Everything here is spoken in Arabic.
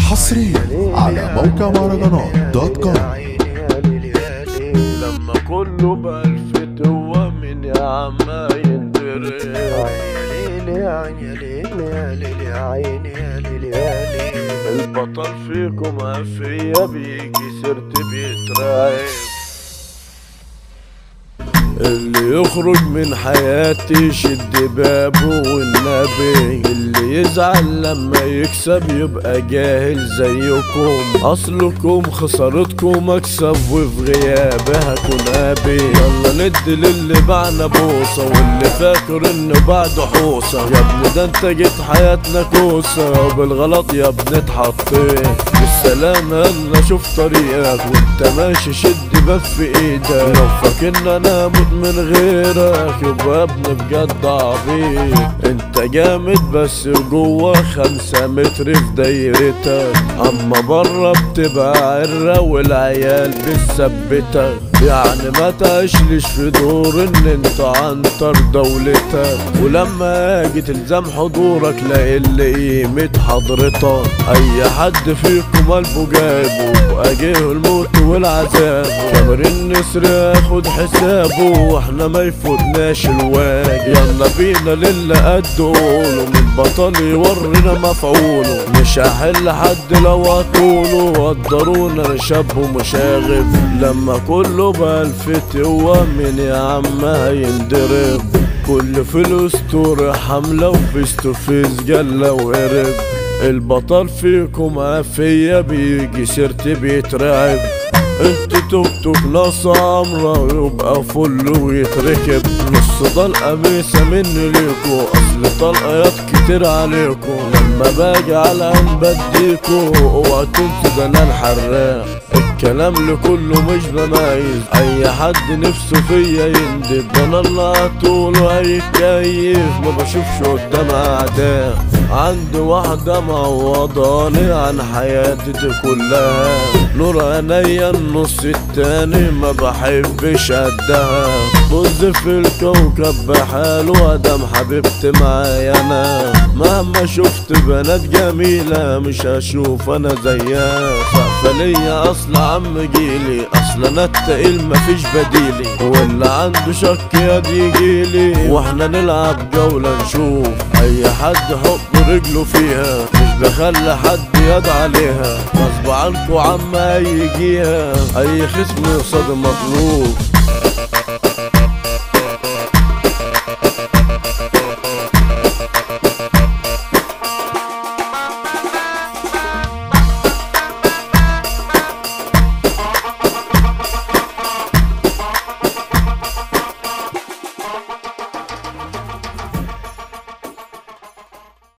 حصريا على موقع مهرجانات دوت كوم. لما كله بألف هو من يا عم يندرب. البطل فيكم عافية بيجي سيرت بيتراقب. اللي يخرج من حياتي يشد بابه والنبي، اللي يزعل لما يكسب يبقى جاهل زيكم، اصلكم خسارتكم مكسب وفي غيابي هكون ابي. يلا ندي للي بعنا بوسه واللي فاكر انه بعده حوسه، يا ابني ده انت جيت حياتنا كوسه وبالغلط يا ابني اتحطيت. بالسلامة يلا شوف طريقك وانت ماشي شد باب في ايدك، لو فاكرنا انا اموت من غيرك يبقى يا ابني بجد عبيط. انت جامد بس جوه 5 متر في دايرتك، اما بره بتبقى عرة والعيال بتثبتك. يعني ما تعيشليش في دور ان انت عنتر دولتك، ولما اجي تلزم حضورك لاقي اللي قيمة حضرتك. اي حد فيكم قلبه جايبه واجيه الموت والعذاب، كبر النسر ياخد حسابه واحنا ما يفوتناش الواجب. يلا بينا للي قد قوله من بطل يورينا مفعوله، مش هحل حد لو هطوله، قدرونا انا شاب ومشاغب. لما كله بألف هو من يا عم هيندرب، كل في الاسطورة حملة وفيس تو فيس جلة وقرب. البطل فيكم عافية بيجي سيرتي بيترعب، انت توك توك ناصة عمرة يبقى فل ويتركب. نص طلقة ميسة مني ليكو، اصل طلقيات كتير عليكو، لما باجي على ان بديكو اوعى تنسوا ده انا الحراق. الكلام لكله مش بمايز، اي حد نفسه فيا يندب، ده انا اللي هطوله هيتكيف ما بشوفش قدام اعداء. عندي واحدة معوضاني عن حياتي دي كلها، نور عينيا النص التاني ما بحبش قدها. طز في الكوكب بحاله ادم حبيبتي معايا انا، مهما شفت بنات جميلة مش هشوف انا زيها. سقفة ليا اصل عم جيلي، اصل انا التقيل مفيش بديلي، واللي عنده شك ياد يجيلي واحنا نلعب جولة نشوف. اي حد حط رجله فيها مش بخلي حد يد عليها، غصب عنكو عما يجيها اي خصم يقصد مطلوب.